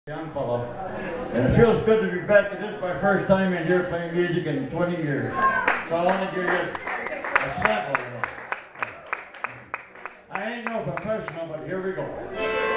Young fellow, and it feels good to be back. This is my first time in here playing music in 20 years. So I want to give you a sample. I ain't no professional, but here we go.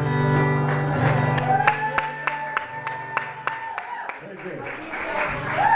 Thank you.